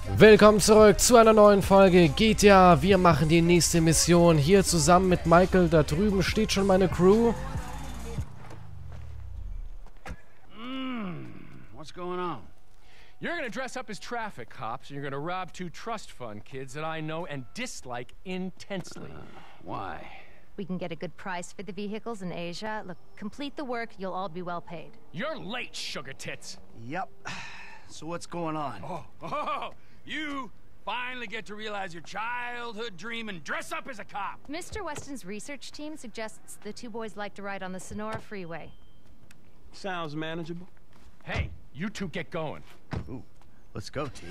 Willkommen zurück zu einer neuen Folge GTA. Wir machen die nächste Mission hier zusammen mit Michael. Da drüben steht schon meine Crew. What's going on? You're gonna dress up as traffic cops and you're gonna rob two trust fund kids that I know and dislike intensely. Why? We can get a good price for the vehicles in Asia. Look, complete the work, you'll all be well paid. You're late, sugar tits. Yep. So what's going on? You finally get to realize your childhood dream and dress up as a cop. Mr. Weston's research team suggests the two boys like to ride on the Sonora Freeway. Sounds manageable. Hey, you two get going. Ooh, let's go, T.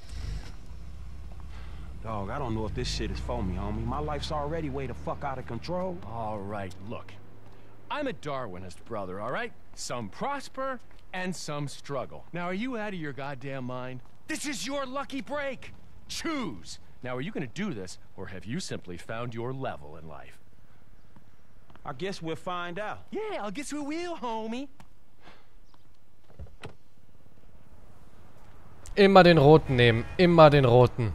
Dog, I don't know if this shit is for me, homie. My life's already way the fuck out of control. All right, look. I'm a Darwinist, brother, all right? Some prosper and some struggle. Now, are you out of your goddamn mind? This is your lucky break. Choose. Now, are you gonna do this, or have you simply found your level in life? I guess we'll find out. Yeah, I guess we will, homie. Immer den roten nehmen. Immer den roten.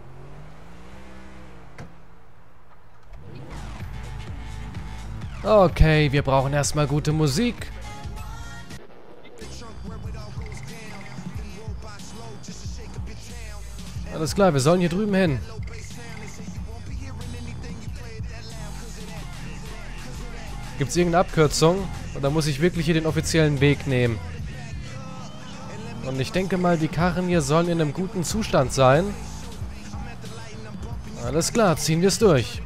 Okay, wir brauchen erstmal gute Musik. Alles klar, wir sollen hier drüben hin. Gibt es irgendeine Abkürzung? Oder muss ich wirklich hier den offiziellen Weg nehmen? Und ich denke mal, die Karren hier sollen in einem guten Zustand sein. Alles klar, ziehen wir es durch.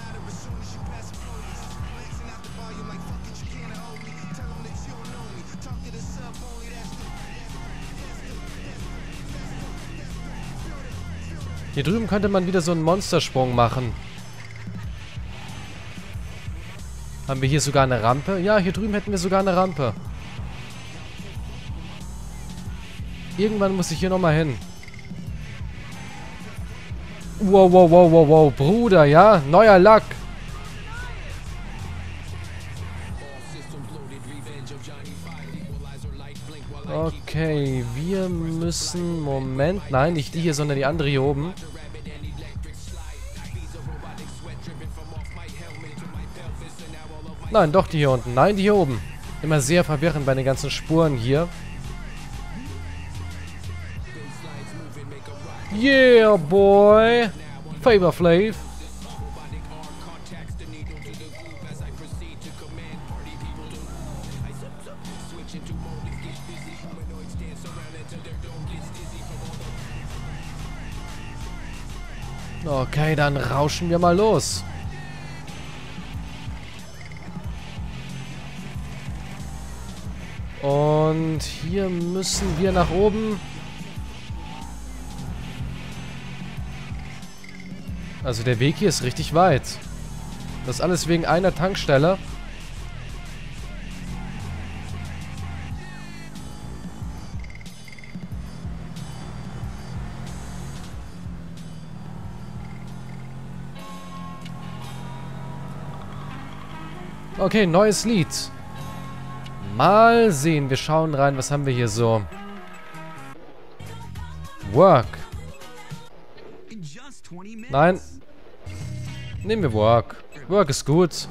Hier drüben könnte man wieder so einen Monstersprung machen. Haben wir hier sogar eine Rampe? Ja, hier drüben hätten wir sogar eine Rampe. Irgendwann muss ich hier nochmal hin. Wow, wow, wow, wow, wow. Bruder, ja? Neuer Lack. Okay, wir müssen... Moment. Nein, nicht die hier, sondern die andere hier oben. Nein, doch die hier unten. Nein, die hier oben. Immer sehr verwirrend bei den ganzen Spuren hier. Yeah, boy. Flavor Flav. Okay, dann rauschen wir mal los. Und hier müssen wir nach oben. Also der Weg hier ist richtig weit. Das alles wegen einer Tankstelle. Okay, neues Lied. Mal sehen, wir schauen rein, was haben wir hier so. Work. Nein. Nehmen wir Work. Work ist gut.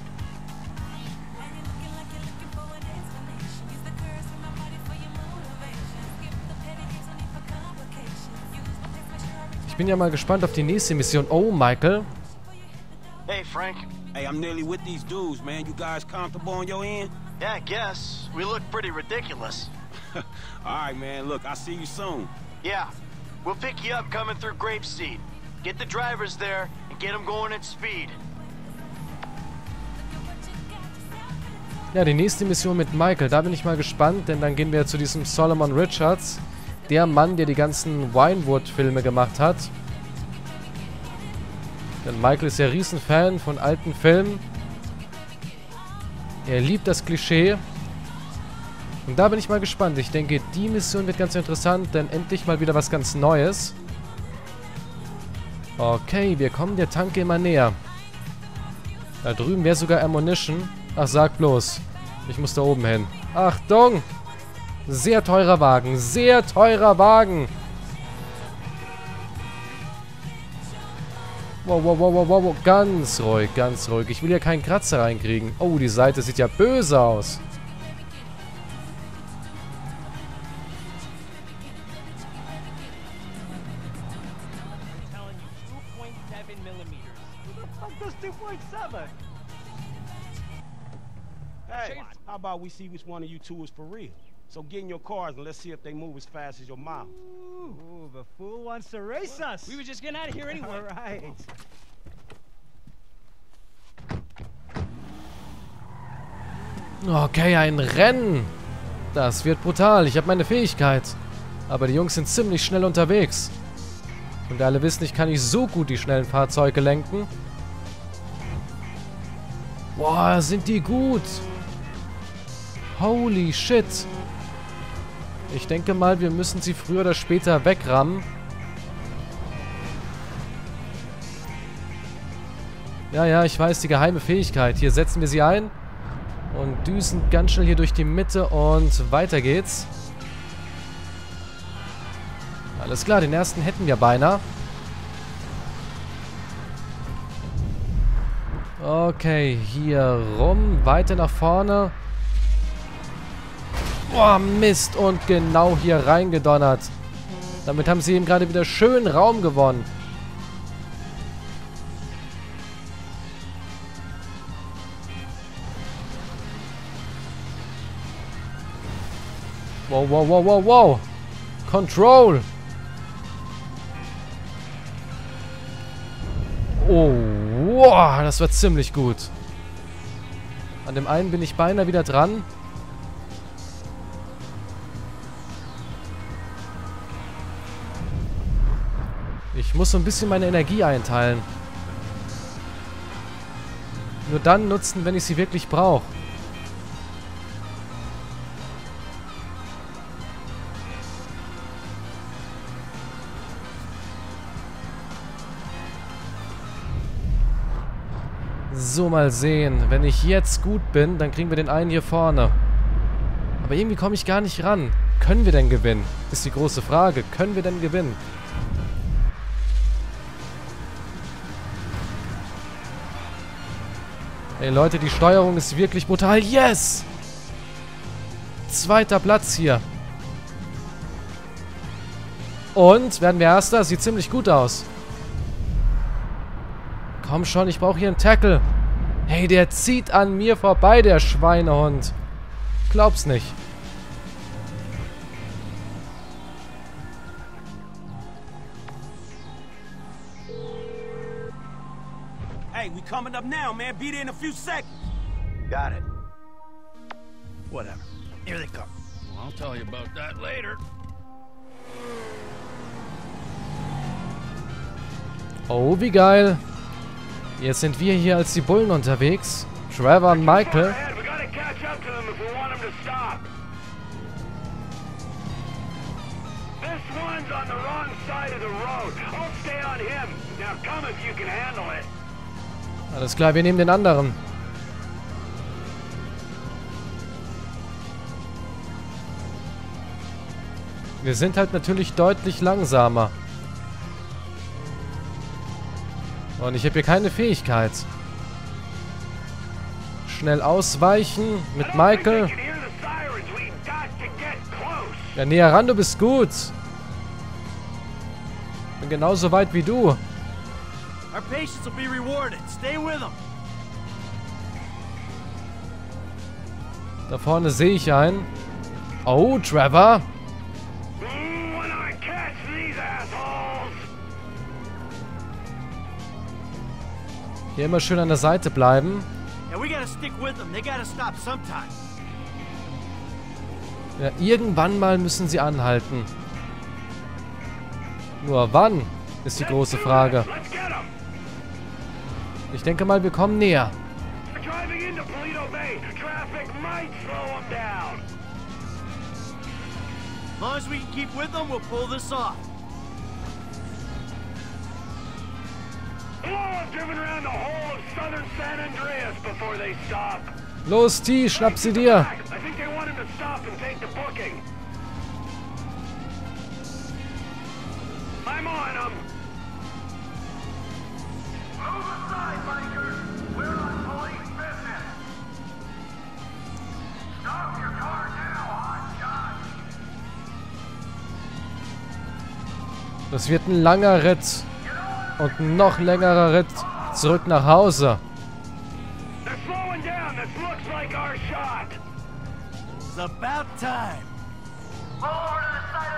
Ich bin ja mal gespannt auf die nächste Mission. Oh, Michael. Hey, Frank. Hey, I'm nearly with these dudes, man. You guys comfortable on your end? Yeah, I guess. We look pretty ridiculous. All right, man. Look, I'll see you soon. Yeah. We'll pick you up coming through Grapeseed. Get the drivers there and get them going at speed. Ja, die nächste Mission mit Michael. Da bin ich mal gespannt, denn dann gehen wir zu diesem Solomon Richards. Der Mann, der die ganzen Winewood-Filme gemacht hat. Denn Michael ist ja Riesenfan von alten Filmen. Er liebt das Klischee. Und da bin ich mal gespannt. Ich denke, die Mission wird ganz interessant, denn endlich mal wieder was ganz Neues. Okay, wir kommen der Tanke immer näher. Da drüben wäre sogar Ammunition. Ach, sag bloß. Ich muss da oben hin. Achtung! Sehr teurer Wagen. Sehr teurer Wagen. Wow, wow, wow, wow, wow. Ganz ruhig, ganz ruhig. Ich will ja keinen Kratzer reinkriegen. Oh, die Seite sieht ja böse aus. Hey, how about we see which one of you two is for real? So get in your cars and let's see if they move as fast as your mouth. Ooh, the fool wants to race us. We were just getting out of here anyway. All right. Okay, ein Rennen. Das wird brutal. Ich habe meine Fähigkeit. Aber die Jungs sind ziemlich schnell unterwegs. Und alle wissen, ich kann nicht so gut die schnellen Fahrzeuge lenken. Boah, sind die gut. Holy shit. Ich denke mal, wir müssen sie früher oder später wegrammen. Ja, ich weiß, die geheime Fähigkeit. Hier setzen wir sie ein. Und düsen ganz schnell hier durch die Mitte und weiter geht's. Alles klar, den ersten hätten wir beinahe. Okay, hier rum, weiter nach vorne. Boah, Mist, und genau hier reingedonnert. Damit haben sie eben gerade wieder schön Raum gewonnen. Wow, wow, wow, wow, wow. Control. Oh, wow, das war ziemlich gut. An dem einen bin ich beinahe wieder dran. Ich muss so ein bisschen meine Energie einteilen. Nur dann nutzen, wenn ich sie wirklich brauche. So, mal sehen. Wenn ich jetzt gut bin, dann kriegen wir den einen hier vorne. Aber irgendwie komme ich gar nicht ran. Können wir denn gewinnen? Ist die große Frage. Können wir denn gewinnen? Ey Leute, die Steuerung ist wirklich brutal. Yes! 2. Platz hier. Und werden wir Erster? Sieht ziemlich gut aus. Komm schon, ich brauche hier einen Tackle. Hey, der zieht an mir vorbei, der Schweinehund. Glaub's nicht. Hey, we coming up now, man. Be there in a few seconds. Got it. Whatever. Here they come. Well, I'll tell you about that later. Oh, wie geil. Jetzt sind wir hier als die Bullen unterwegs. Trevor und Michael. We gotta catch up to them if we want them to stop. This one's on the wrong side of the road. I'll stay on him. Now come if you can handle it. Alles klar, wir nehmen den anderen. Wir sind halt natürlich deutlich langsamer. Und ich habe hier keine Fähigkeit. Schnell ausweichen mit Michael. Ja, näher ran, du bist gut. Bin genauso weit wie du. Our patience will be rewarded. Stay with them. Da vorne sehe ich einen. Oh, Trevor. Hier immer schön an der Seite bleiben. Ja, irgendwann mal müssen sie anhalten. Nur wann, ist die große Frage. Ich denke mal, wir kommen näher. As long as we can keep with them, we'll pull this off. Los, T, schnapp sie dir. Das wird ein langer Ritt. Und ein noch längerer Ritt zurück nach Hause. They're slowing down. This looks like our shot. It's about time. Roll over to the side of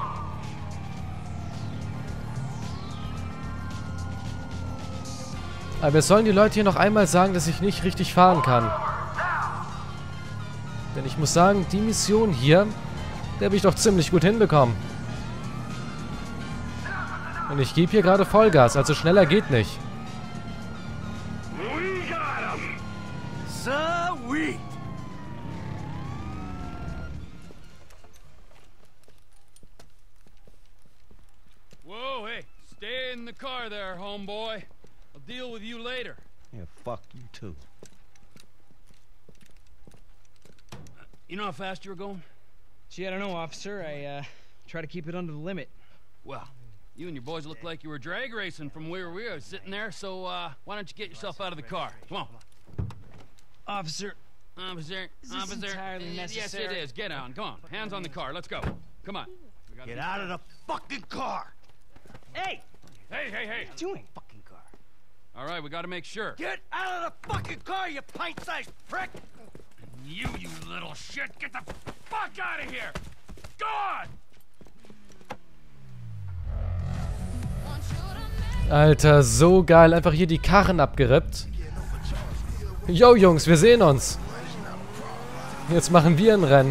the road. Aber wir sollen die Leute hier noch einmal sagen, dass ich nicht richtig fahren kann. Denn ich muss sagen, die Mission hier, die habe ich doch ziemlich gut hinbekommen. Und ich gebe hier gerade Vollgas, also schneller geht nicht. We got him. Sweet. Whoa, hey, stay in the car there, homeboy. I'll deal with you later. Yeah, fuck you too. You know how fast you were going? Gee, I don't know, officer. I try to keep it under the limit. Well, you and your boys look like you were drag racing from where we were sitting there, so why don't you get yourself out of the car? Come on. Officer, Officer, is this entirely Yes, necessary? it is. Get on. Come on. Hands on the car. Let's go. Come on. Get out of the fucking car. hey, Hey, hey, hey. doing? Fucking car. All right, we got to make sure. Get out of the fucking car, you pint-sized prick. You little shit, get the fuck out of here! Go on! Alter, so geil. Einfach hier die Karren abgerippt. Yo, Jungs, wir sehen uns. Jetzt machen wir ein Rennen.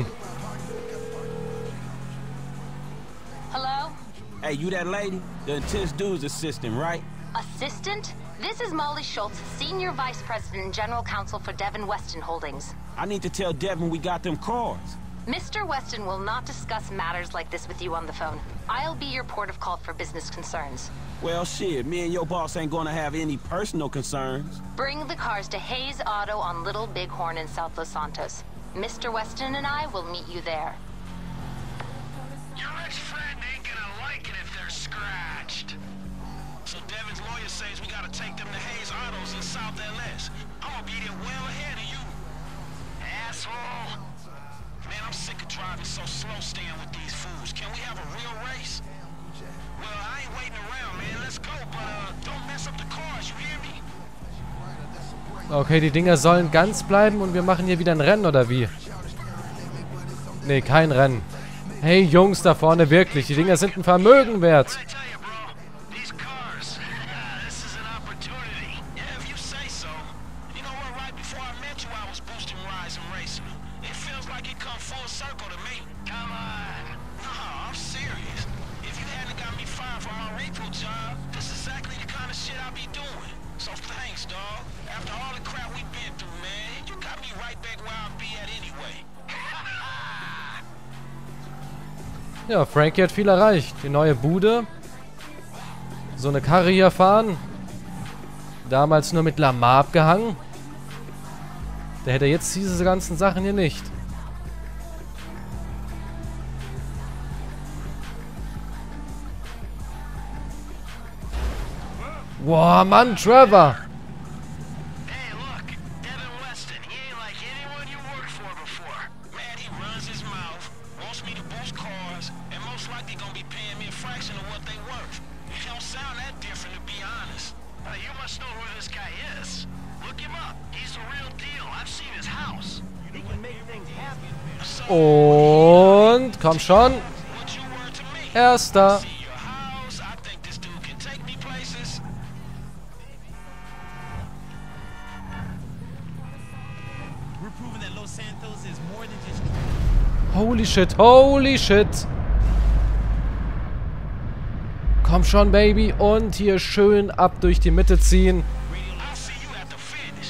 Hello? Hey, you that lady? The intense dude's assistant, right? Assistant? This is Molly Schultz, Senior Vice President and General Counsel for Devin Weston Holdings. I need to tell Devin we got them cars. Mr. Weston will not discuss matters like this with you on the phone. I'll be your port of call for business concerns. Well, shit, me and your boss ain't gonna have any personal concerns. Bring the cars to Hayes Auto on Little Bighorn in South Los Santos. Mr. Weston and I will meet you there. Your ex-friend ain't gonna like it if they're scratched. So Devin's lawyer says we gotta take them to Hayes Autos in South LS. I'm gonna be there well ahead of you. Asshole. Man, I'm sick of driving so slow staying with these fools. Can we have a real race? Well, I ain't waiting around, man. Let's go, but don't mess up the cars, you hear me? Okay, die Dinger sollen ganz bleiben und wir machen hier wieder ein Rennen, oder wie? Nee, kein Rennen. Hey, Jungs da vorne, wirklich. Die Dinger sind ein Vermögen wert. I tell you, bro, these cars, this is an opportunity. Yeah, if you say so. You know what, right before I met you, I was boosting rides and racing. It feels like it come full circle to me. Come on. No, I'm serious. If you hadn't got me fired from my repo job, this is exactly the kind of shit I be doing. So thanks, dog. After all the crap we've been through, man, you got me right back where I be at anyway. Ja, Frankie hat viel erreicht. Die neue Bude. So eine Karre hier fahren. Damals nur mit Lamar abgehangen. Da hätte er jetzt diese ganzen Sachen hier nicht. Boah, Mann, Trevor. Hey, look, Devin Weston, he ain't like anyone you worked for before. Man, he runs his mouth, wants me to boost cars, and most likely gonna be paying me a fraction of what they worth. It don't sound that different, to be honest. You must know who this guy is. Look him up. He's the real deal. I've seen his house. He can make things happen. Und komm schon. What you were to me? Erster. See your house, I think this dude can take me places. We're proving that Los Santos is more than just... Holy shit, holy shit. Komm schon, Baby. Und hier schön ab durch die Mitte ziehen. I'll see you at the finish.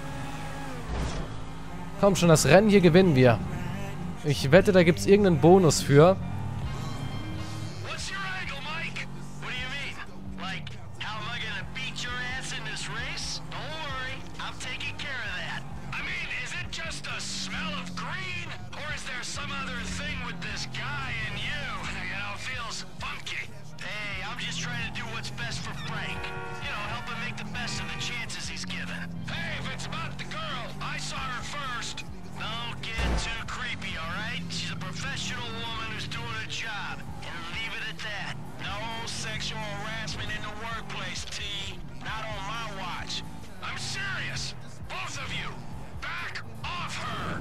Komm schon, das Rennen hier gewinnen wir. Ich wette, da gibt es irgendeinen Bonus für. What's your angle, Mike? What do you mean? Like, how am I gonna beat your ass in this race? Don't worry, I'm taking care of that. I mean, is it just a smell of green? Or is there some other thing with this guy and you? You know, feels funky. Hey, I'm just trying to do what's best for Frank. You know, help him make the best less of the chances he's given. Hey, if it's about the girl, I saw her first. Don't get too creepy, all right? She's a professional woman who's doing her job, and leave it at that. No sexual harassment in the workplace, T. Not on my watch. I'm serious. Both of you, back off her.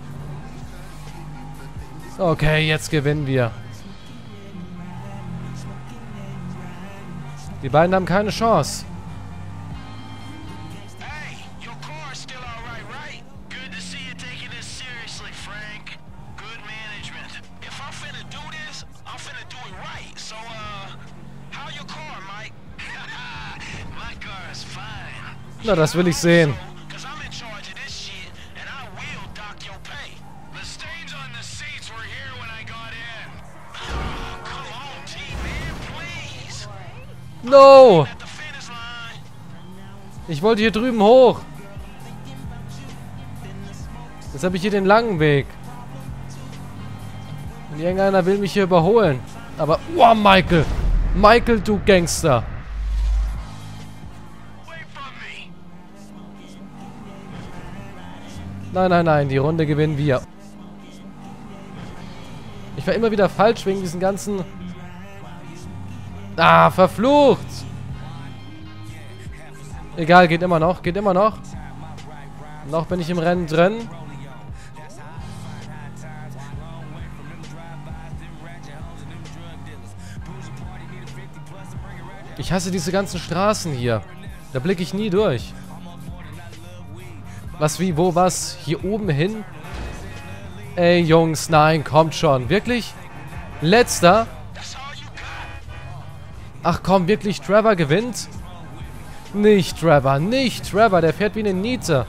Okay, jetzt gewinnen wir. Die beiden haben keine Chance. Hey, your car's still all right, right? Good to see you taking this seriously, Frank. Good management. If I'm finna do this, I'm finna do it right. So, how your car, Mike? My car is fine. Na, das will ich sehen. Cause I'm in charge of this shit, and I will dock your pay. The stains on the seats were here when I got in. Oh, come on, T, man, please. No! At the finish line. Ich wollte hier drüben hoch. Jetzt habe ich hier den langen Weg. Und irgendeiner will mich hier überholen. Aber, wow, Michael. Michael, du Gangster. Wait from me. Nein, nein, nein, die Runde gewinnen wir. Ich war immer wieder falsch wegen diesen ganzen... Ah, verflucht! Egal, geht immer noch, geht immer noch. Noch bin ich im Rennen drin. Ich hasse diese ganzen Straßen hier. Da blicke ich nie durch. Was, wie, wo, was? Hier oben hin? Ey, Jungs, nein, kommt schon. Wirklich? Letzter? Ach komm, wirklich, Trevor gewinnt? Nicht Trevor, nicht Trevor. Der fährt wie eine Niete.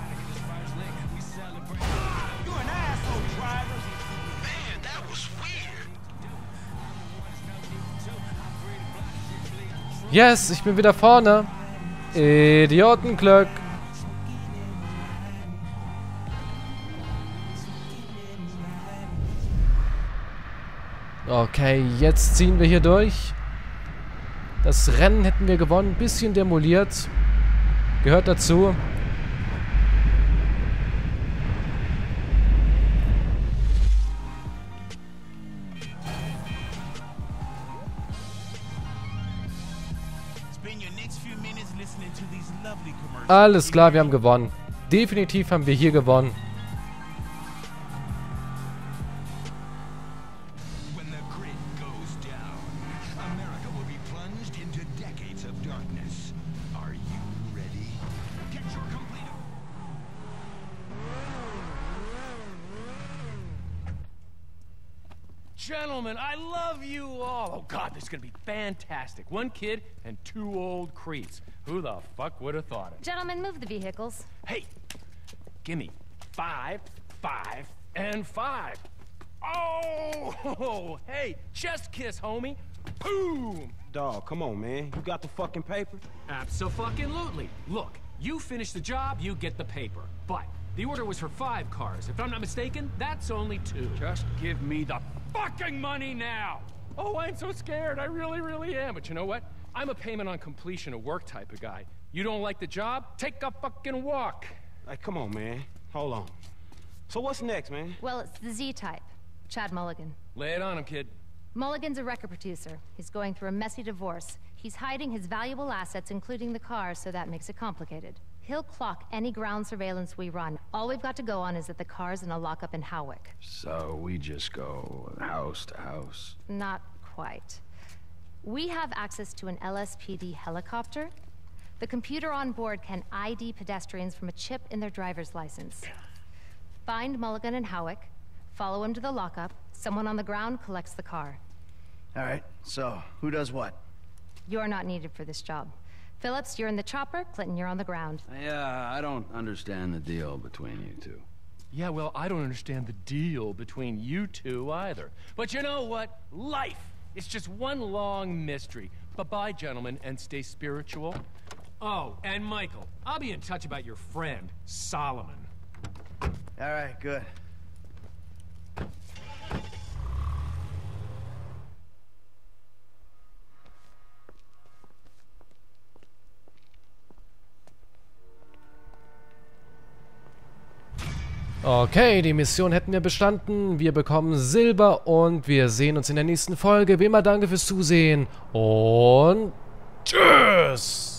Yes, ich bin wieder vorne. Idiotenglück. Okay, jetzt ziehen wir hier durch. Das Rennen hätten wir gewonnen. Bisschen demoliert. Gehört dazu. Alles klar, wir haben gewonnen. Definitiv haben wir hier gewonnen. Gentlemen, I love you all. Oh, God, this is going to be fantastic. One kid and 2 old creeps. Who the fuck would have thought it? Gentlemen, move the vehicles. Hey, give me 5, 5, and 5. Oh, hey, chest kiss, homie. Boom. Dog, come on, man. You got the fucking paper? Abso-fucking-lutely. Look, you finish the job, you get the paper. But the order was for 5 cars. If I'm not mistaken, that's only 2. Just give me the fucking money now! Oh, I'm so scared. I really, really am. But you know what? I'm a payment on completion of work type of guy. You don't like the job? Take a fucking walk. Like, come on, man. Hold on. So what's next, man? Well, it's the Z-type. Chad Mulligan. Lay it on him, kid. Mulligan's a record producer. He's going through a messy divorce. He's hiding his valuable assets, including the car, so that makes it complicated. He'll clock any ground surveillance we run. All we've got to go on is that the car's in a lockup in Howick. So we just go house to house? Not quite. We have access to an LSPD helicopter. The computer on board can ID pedestrians from a chip in their driver's license. Find Mulligan in Howick, follow him to the lockup, someone on the ground collects the car. All right, so who does what? You're not needed for this job. Phillips, you're in the chopper. Clinton, you're on the ground. Yeah, I don't understand the deal between you two. Yeah, well, I don't understand the deal between you two either. But you know what? Life is just one long mystery. Bye-bye, gentlemen, and stay spiritual. Oh, and Michael, I'll be in touch about your friend, Solomon. All right, good. Okay, die Mission hätten wir bestanden. Wir bekommen Silber und wir sehen uns in der nächsten Folge. Wie immer danke fürs Zusehen und tschüss!